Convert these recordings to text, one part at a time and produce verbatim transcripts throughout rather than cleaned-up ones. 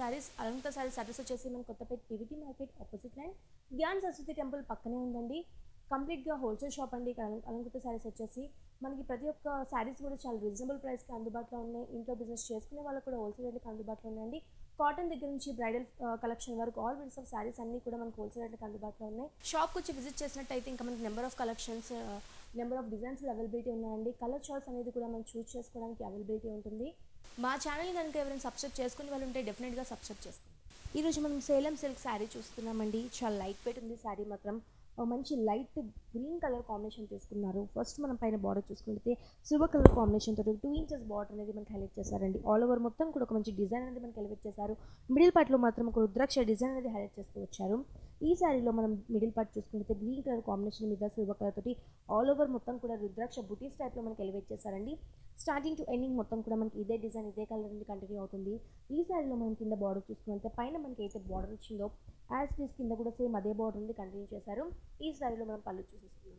Saris. Alankrita saris address వచ్చేసి మన Kothapet PVT market opposite line Gyan Saraswati temple పక్కనే ఉందండి. కంప్లీట్గా హోల్సేల్ షాప్ అండి. ఇక్కడ అలంకృత సారీస్ వచ్చేసి మనకి ప్రతి ఒక్క సారీస్ కూడా చాలా రీజనబుల్ ప్రైస్కి అందుబాటులో ఉన్నాయి. ఇంట్లో బిజినెస్ చేసుకునే వాళ్ళకి కూడా హోల్సేల్ రేట్కి అందుబాటులో ఉన్నాయండి. కాటన్ దగ్గర నుంచి బ్రైడల్ కలెక్షన్ వరకు ఆల్ విల్స్ ఆఫ్ సారీస్ అన్నీ కూడా మనకు హోల్సేల్ రేట్కి అందుబాటులో ఉన్నాయి. షాప్కి వచ్చి విజిట్ చేసినట్టయితే ఇంకా మనకి number of collections, number of designs availability ఉన్నాయండి. కలర్ చాయిస్ అనేది కూడా మనం చూస్ చేసుకోవడానికి అవైలబిలిటీ ఉంటుంది. మా ఛానల్ కనుక ఎవరైనా సబ్స్క్రైబ్ చేసుకునే వాళ్ళు ఉంటే డెఫినెట్గా సబ్స్క్రైబ్ చేసుకోండి. ఈరోజు మనం సేలం సిల్క్ శారీ చూస్తున్నామండి. చాలా లైట్ వెయిట్ ఉంది శారీ మాత్రం. మంచి లైట్ గ్రీన్ కలర్ కాంబినేషన్ తీసుకున్నారు. ఫస్ట్ మనం పైన బార్డర్ చూసుకుంటే సిల్వర్ కలర్ కాంబినేషన్ తోటి టూ ఇంచెస్ బార్డర్ అనేది మనకి హైలైట్ చేశారండి. ఆల్ ఓవర్ మొత్తం కూడా ఒక మంచి డిజైన్ అనేది మనకి హైలైట్ చేశారు. మిడిల్ పార్ట్లో మాత్రం ఒక రుద్రాక్ష డిజైన్ అనేది హైలైట్ చేస్తూ వచ్చారు. ఈ శారీలో మనం మిడిల్ పార్ట్ చూసుకుంటే గ్రీన్ కలర్ కాంబినేషన్ మీద సిల్వర్ కలర్ తోటి ఆల్ ఓవర్ మొత్తం కూడా రుద్రాక్ష బుటీస్ టైప్లో మనకి ఎలివేట్ చేశారండి. స్టార్టింగ్ టు ఎండింగ్ మొత్తం కూడా మనకి ఇదే డిజైన్ ఇదే కలర్ అనేది కంటిన్యూ అవుతుంది. ఈ శారీలో మనం కింద బార్డర్ చూసుకుంటే పైన మనకి అయితే బార్డర్ వచ్చిందో యాజ్ పీస్ కింద కూడా సేమ్ అదే బార్డర్ ఉంది కంటిన్యూ చేశారు. ఈ శారీలో మనం పళ్ళు చూసేస్తున్నాం.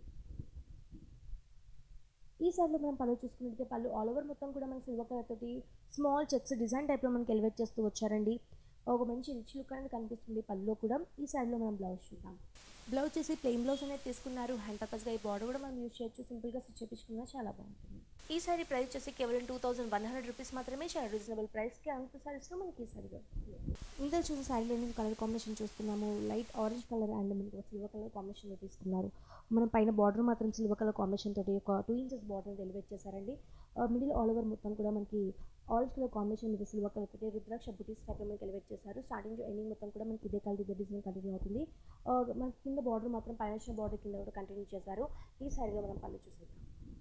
ఈ శారీలో మనం పళ్ళు చూసుకుంటే పళ్ళు ఆల్ ఓవర్ మొత్తం కూడా మనకి సిల్వర్ కలర్ తోటి స్మాల్ చెక్స్ డిజైన్ టైప్లో మనకి ఎలివేట్ చేస్తూ వచ్చారండి. ఒక మంచి రిచ్ లుక్ అనేది కనిపిస్తుంది పళ్ళులో కూడా. ఈ శారీలో మనం బ్లౌజ్ చూద్దాం. బ్లౌజ్ చేసి ప్లెయిన్ బ్లౌజ్ అనేది తీసుకున్నారు. హ్యాండ్ పర్పస్గా ఈ బార్డర్ కూడా మనం యూజ్ చేయొచ్చు. సింపుల్గా స్టిచ్ చేయించుకున్నా చాలా బాగుంటుంది. ఈ సారీ ప్రైస్ వచ్చేసి కేవలం two thousand one hundred rupees మాత్రమే. చాలా రీజనబుల్ ప్రైస్కి అంత సారీస్లో మనకి ఈ సారీ దొరుకుతుంది. ఇందులో చూసిన శారీలో నేను కలర్ కాంబినేషన్ చూస్తున్నాము. లైట్ ఆరెంజ్ కలర్ అండ్ మనకి సిల్వర్ కలర్ కాంబినేషన్లో తీసుకున్నారు. మనం పైన బార్డర్ మాత్రం సిల్వర్ కలర్ కాంబినేషన్ తోటి ఒక టూ ఇంచెస్ బార్డర్ ఎలివేట్ చేశారండి. మిడిల్ ఆల్ ఓవర్ మొత్తం కూడా మనకి ఆరెంజ్ కలర్ కాంబినేషన్ మీద సిల్వర్ కలర్ తోటి రుద్రాక్ష బుటీస్ టైప్లో మనకి ఎలివేట్ చేశారు. స్టార్టింగ్ ఎండింగ్ మొత్తం కూడా మనకి ఇదే కలర్ ఇదే డిజైన్ కంటిన్యూ అవుతుంది. మనకి కింద బార్డర్ మాత్రం పైన వచ్చిన బార్డర్ కింద కూడా కంటిన్యూ చేశారు. ఈ శారీలో మనం పళ్ళు చూసేద్దాం.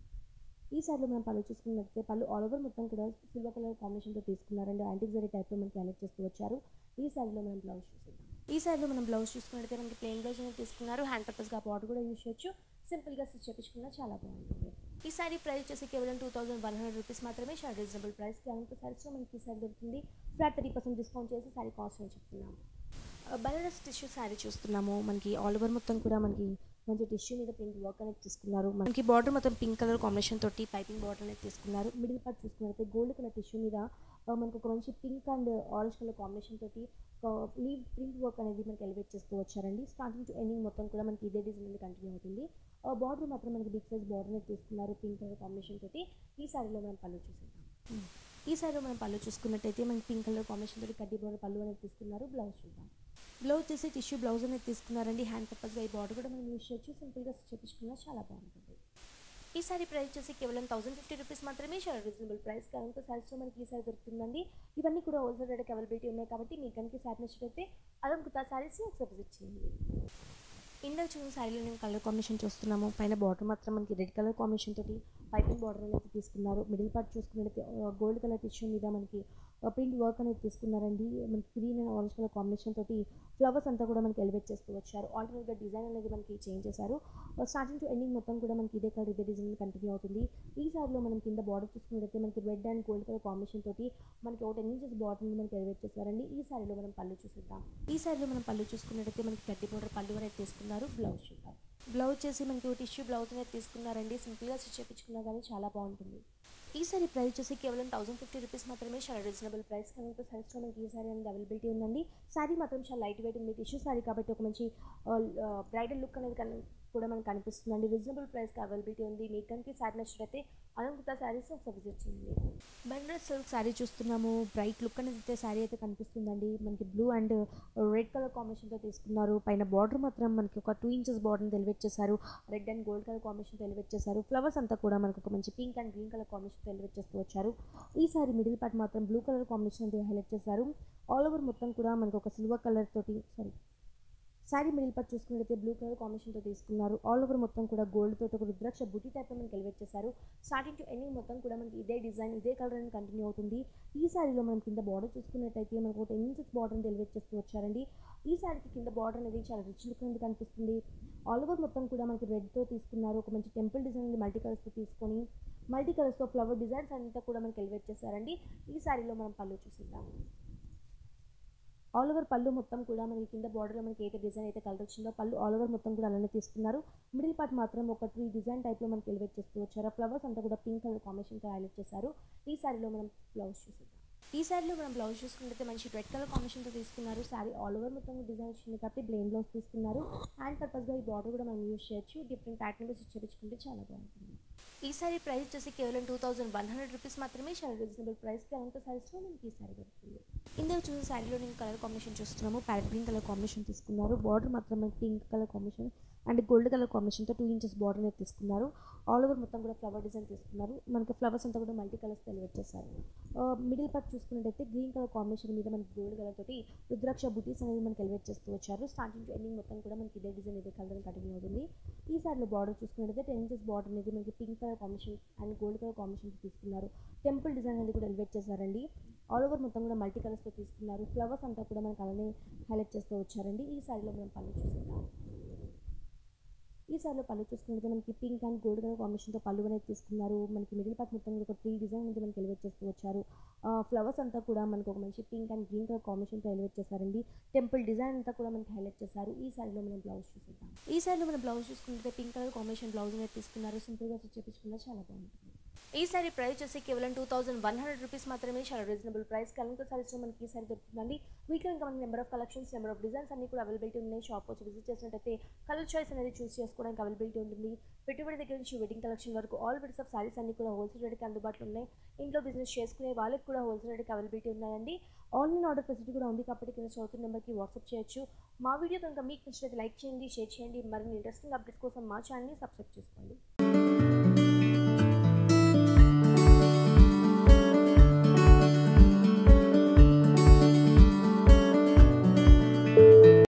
ఈ శారీలో మనం పళ్ళు చూసుకున్నట్లయితే పళ్ళు ఆల్ ఓవర్ మొత్తం కూడా సిల్వర్ కలర్ కాంబినేషన్తో తీసుకున్నారండి. యాంటిక్ జరీ టైప్లో మనకి హైలైట్ చేస్తూ వచ్చారు. ఈ శారీలో మనం బ్లౌజ్ చూసేద్దాం. ఈ శారీలో మనం బ్లౌజ్ చూసుకున్నట్లయితే మనకి ప్లెయిన్ బ్లౌజ్ అనేది తీసుకున్నారు. హ్యాండ్ పర్పస్గా బార్డర్ కూడా యూజ్ చేయొచ్చు. సింపుల్గా స్టిచ్ చేయించుకున్నా చాలా బాగుంటుంది. ఈ సారీ ప్రైస్ వచ్చేసి కేవలం two thousand one hundred rupees మాత్రమే. చాలా రీజనబుల్ ప్రైస్కి అంత సారీస్లో మనకి ఈ సారీ దొరుకుతుంది. ఫ్లాట్ థర్టీ పర్సెంట్ డిస్కౌంట్ చేసి సారీ కాస్ట్ అని చెప్తున్నాము. బనారస్ టిష్యూ శారీ చూస్తున్నాము. మనకి ఆల్ ఓవర్ మొత్తం కూడా మనకి మంచి టిష్యూ మీద ప్రింట్ వర్క్ అనేది తీసుకున్నారు. మనకి బార్డర్ మొత్తం పింక్ కలర్ కాంబినేషన్ తోటి పైపింగ్ బార్డర్ అనేది తీసుకున్నారు. మిడిల్ పార్ట్ చూసుకున్నట్లయితే గోల్డ్ కలర్ టిష్యూ మీద మనకు ఒక మంచి pink and orange colour combination తోటి లీవ్ ప్రింట్ వర్క్ అనేది మనకి ఎలివేట్ చేస్తూ వచ్చారండి. స్టార్టింగ్ టు ఎండింగ్ మొత్తం కూడా మనకి ఇదే డిజైన్ అనేది కంటిన్యూ అవుతుంది. బార్డర్ మాత్రం మనకి బిగ్ సైజ్ బార్డర్ అనేది తీసుకున్నారు పింక్ కలర్ కాంబినేషన్ తోటి. ఈ శారీలో మనం పళ్ళు చూసేద్దాం. ఈ శారీలో మనం పళ్ళు చూసుకున్నట్టయితే మనకి పింక్ కలర్ కాంబినేషన్ తోటి కడ్డీ బార్డర్ పళ్ళు అనేది తీసుకున్నారు. బ్లౌజ్ చూద్దాం. బ్లౌజ్ చేసి టిష్యూ బ్లౌజ్ అనేది తీసుకున్నారండి. హ్యాండ్ పర్పస్గా ఈ బార్డర్ కూడా మనం యూజ్ చేయొచ్చు. సింపుల్గా చేపించుకున్నా చాలా బాగుంటుంది. ఈ సారీ ప్రైస్ వచ్చేసి కేవలం థౌసండ్ ఫిఫ్టీ రూపీస్ మాత్రమే. చాలా రీజనబుల్ ప్రైస్. కనుక సారీస్లో మనకి ఈ సారీ దొరుకుతుందండి. ఇవన్నీ కూడా హోల్సేల్ రేట్కి అవైలబిలిటీ ఉన్నాయి కాబట్టి మీకు కనుక సారీ నచ్చినట్లయితే అలంకృత సారీస్ ఒకసారి విజిట్ చేయండి. ఇందాక చూసిన శారీలో నేను కలర్ కాంబినేషన్ చూస్తున్నాము. పైన బార్డర్ మాత్రం మనకి రెడ్ కలర్ కాంబినేషన్ తోటి పైపింగ్ బార్డర్ అనేది తీసుకున్నారు. మిడిల్ పార్ట్ చూసుకున్నట్లయితే గోల్డ్ కలర్ టిష్యూ మీద మనకి ప్రింట్ వర్క్ అనేది తీసుకున్నారండి. మనకి green and orange colour combination తోటి ఫ్లవర్స్ అంతా కూడా మనకి ఎలివేట్ చేస్తూ వచ్చారు. ఆల్టర్నేట్గా డిజైన్ అనేది మనకి చేంజ్ చేశారు. స్టార్టింగ్ టు ఎండింగ్ మొత్తం కూడా మనకి ఇదే కలర్ ఇదే డిజైన్ కంటిన్యూ అవుతుంది. ఈ సారీలో మనం కింద బార్డర్ చూసుకున్నట్లయితే మనకి red and gold colour combination తోటి మనకి ఒక టెన్ ఇంచెస్ బార్డర్ మనకి ఎలివేట్ చేశారండి. ఈ సారీలో మనం పళ్ళు చూసేద్దాం. ఈ సారీలో మనం పళ్ళు చూసుకున్నట్లయితే మనకి గట్టి బార్డర్ పళ్ళు అనేది తీసుకున్నారు. బ్లౌజ్ చూద్దాం. బ్లౌజ్ చేసి మనకి టిష్యూ బ్లౌజ్ అనేది తీసుకున్నారండి. సింపుల్గా స్టిచ్ చేయించుకున్నా కానీ చాలా బాగుంటుంది. ఈ సారీ ప్రైస్ వచ్చేసి కేవలం థౌసండ్ ఫిఫ్టీ రూపీస్ మాత్రమే. చాలా రీజనబుల్ ప్రైస్. కనుక సారీస్లో మనకి ఈ సారీ అనేది అవైలబిలిటీ ఉందండి. సారీ మాత్రం చాలా లైట్ వెయిట్ ఉంది. టిష్యూ సారీ కాబట్టి ఒక మంచి బ్రైడల్ లుక్ అనేది కన్ కూడా మనకు కనిపిస్తుందండి. రీజనబుల్ ప్రైస్కి అవైలబిలిటీ ఉంది. మీకు కనుక సారీ నచ్చినట్లయితే అలంకృత సారీస్ ఒకసారి విజిట్ చేయండి. బనారస్ సిల్క్ సారీ చూస్తున్నాము. బ్రైట్ లుక్ అనేది అయితే సారీ అయితే కనిపిస్తుందండి. మనకి బ్లూ అండ్ రెడ్ కలర్ కాంబినేషన్తో తీసుకున్నారు. పైన బార్డర్ మాత్రం మనకి ఒక టూ ఇంచెస్ బార్డర్ని ఎలివేట్ చేశారు. రెడ్ అండ్ గోల్డ్ కలర్ కాంబినేషన్తో ఎలివేట్ చేశారు. ఫ్లవర్స్ అంతా కూడా మనకు ఒక మంచి పింక్ అండ్ గ్రీన్ కలర్ కాంబినేషన్తో ఎలివేట్ చేస్తూ వచ్చారు. ఈ సారీ మిడిల్ పార్ట్ మాత్రం బ్లూ కలర్ కాంబినేషన్ అయితే హైలైట్ చేశారు. ఆల్ ఓవర్ మొత్తం కూడా మనకు ఒక సిల్వర్ కలర్ తోటి సారీ శారీ మిడిల్ పార్ట్ చూసుకున్నట్లయితే బ్లూ కలర్ కాంబినేషన్తో తీసుకున్నారు. ఆల్ ఓవర్ మొత్తం కూడా గోల్డ్ తోటి ఒక రుద్రాక్ష బుటీ టైప్లో మనకి ఎలివేట్ చేశారు. స్టార్టింగ్ టు ఎండింగ్ మొత్తం కూడా మనకి ఇదే డిజైన్ ఇదే కలర్ అని కంటిన్యూ అవుతుంది. ఈ సారీలో మనం కింద బార్డర్ చూసుకున్నట్టయితే మనకు ఒక టెన్ ఇంచెస్ బార్డర్ ఎలివేట్ చేస్తూ వచ్చారండి. ఈ సారీకి కింద బార్డర్ అనేది చాలా రిచ్ లుక్ అనేది కనిపిస్తుంది. ఆల్ ఓవర్ మొత్తం కూడా మనకి రెడ్తో తీసుకున్నారు. ఒక మంచి టెంపుల్ డిజైన్ అనేది మల్టీ కలర్స్తో తీసుకొని మల్టీ కలర్స్తో ఫ్లవర్ డిజైన్స్ అంతా కూడా మనకి ఎలివేట్ చేశారండి. ఈ సారీలో మనం పళ్ళు చూసిద్దాం. ఆల్ ఓవర్ పళ్ళు మొత్తం కూడా మనకి కింద బార్డర్లో మనకి అయితే డిజైన్ అయితే కలర్ వచ్చిందో పళ్ళు ఆల్ ఓవర్ మొత్తం కూడా అలానే తీసుకున్నారు. మిడిల్ పార్ట్ మాత్రం ఒక ట్రీ డిజైన్ టైప్లో మనకి ఎలివేట్ చేస్తూ వచ్చారు. ఫ్లవర్స్ అంతా కూడా పింక్ కలర్ కాంబినేషన్తో హైలైట్ చేశారు. ఈ సారీలో మనం బ్లౌజ్ చూసిద్దాం. ఈ శారీలో మనం బ్లౌజ్ చూసుకుంటే మంచి రెడ్ కలర్ కాంబినేషన్తో తీసుకున్నారు. శారీ ఆల్ ఓవర్ మొత్తం డిజైన్ వచ్చింది కాబట్టి ప్లెయిన్ బ్లౌజ్ తీసుకున్నారు. హ్యాండ్ పర్పస్గా ఈ బార్డర్ కూడా మనం యూజ్ చేయొచ్చు. డిఫరెంట్ ప్యాటర్న్లో స్టిచ్ చేయించుకుంటే చాలా బాగుంటుంది. ఈ సారీ ప్రైస్ వచ్చేసి కేవలం two thousand one hundred rupees మాత్రమే. చాలా రీజనబుల్ ప్రైస్కి అలాంటి సారీస్లో మనకి ఈ సారీ దొరుకుతుంది. ఇందులో చూసే శారీలో నేను కలర్ కాంబినేషన్ చూస్తున్నాము. ప్యారెట్ గ్రీన్ కలర్ కాంబినేషన్ తీసుకున్నారు. బార్డర్ మాత్రం మనకి pink colour combination and gold colour కాంబినేషన్తో టూ ఇంచెస్ బార్డర్ అనేది తీసుకున్నారు. ఆల్ ఓవర్ మొత్తం కూడా ఫ్లవర్ డిజైన్ తీసుకున్నారు. మనకి ఫ్లవర్స్ అంతా కూడా మల్టీ కలర్స్ డెలివర్ చేశారు. మిడిల్ పార్ట్ చూసుకున్నట్టయితే గ్రీన్ కలర్ కాంబినేషన్ మీద మనకి గోల్డ్ కలర్ తోటి రుద్రాక్ష బుటీస్ అనేది మనకి ఎలివేట్ చేస్తూ వచ్చారు. స్టార్టింగ్ టు ఎండింగ్ మొత్తం కూడా మనకి ఇదే డిజైన్ ఇదే కలర్ కంటిన్యూ అవుతుంది. ఈ సారీలో బార్డర్ చూసుకున్నట్టయితే టెన్ ఇంచెస్ బార్డర్ అనేది మనకి pink colour combination and gold colour combination తీసుకున్నారు. టెంపుల్ డిజైన్ అనేది కూడా ఎలివేట్ చేశారండి. ఆల్ ఓవర్ మొత్తం కూడా మల్టీ కలర్స్తో తీసుకున్నారు. ఫ్లవర్స్ అంతా కూడా మనకి అలానే హైలైట్ చేస్తూ వచ్చారండి. ఈ సారీలో మనం పళ్ళు చూసేద్దాం. ఈ సారీలో పళ్ళు చూసుకుంటే మనకి పింక్ అండ్ గోల్డ్ కలర్ కాంబినేషన్తో పళ్ళు అనేది తీసుకున్నారు. మనకి మిడిల్ పార్ట్ మొత్తం కూడా ఒక ట్రీ డిజైన్ అనేది మనకి ఎలివేట్ చేస్తూ వచ్చారు. ఫ్లవర్స్ అంతా కూడా మనకు ఒక మంచి పింక్ అండ్ గ్రీన్ కలర్ కాంబినేషన్తో ఎలివేట్ చేశారండి. టెంపుల్ డిజైన్ అంతా కూడా మనకి హైలైట్ చేశారు. ఈ సారీలో మనం బ్లౌజ్ చూసేద్దాం. ఈ సారీలో మనం బ్లౌజ్ చూసుకుంటే పింక్ కలర్ కాంబినేషన్ బ్లౌజ్ అనేది తీసుకున్నారు. సింపుల్గా స్టిచ్ చేయించుకున్నా చాలా బాగుంటుంది. ఈ సారీ ప్రైస్ వచ్చేసి కేవలం two thousand one hundred rupees మాత్రమే. చాలా రీజనబుల్ ప్రైస్. కలంక సారీస్లో మనకి ఈ సారీ దొరుకుతుందండి. వీటిలో ఇంకా మనకి number of collections number of designs అన్ని కూడా అవైలబిలిటీ ఉన్నాయి. షాప్ వచ్చి విజిట్ చేసినట్టయితే కలర్ చాయిస్ అనేది చూస్ చేసుకోవడానికి అవైలబిలిటీ ఉంటుంది. పెట్టుబడి దగ్గర నుంచి వెడ్డింగ్ కలెక్షన్ వరకు ఆల్ వెరైటీస్ ఆఫ్ సారీస్ అన్ని కూడా హోల్సేల్ రేట్కి అందుబాటులో ఉన్నాయి. ఇంట్లో బిజినెస్ చేసుకునే వాళ్ళకి కూడా హోల్సేల్ రేట్కి అవైలబిలిటీ ఉన్నాయండి. ఆన్లైన్ ఆర్డర్ ఫెసిలిటీ కూడా ఉంది కాబట్టి కింద చదువుతున్న నెంబర్కి వాట్సాప్ చేయొచ్చు. మా వీడియో కనుక మీకు నచ్చినట్లయితే లైక్ చేయండి, షేర్ చేయండి. మరిన్ని ఇంట్రెస్టింగ్ అప్డేట్స్ కోసం మా ఛానల్ని సబ్స్క్రైబ్ చేసుకోండి.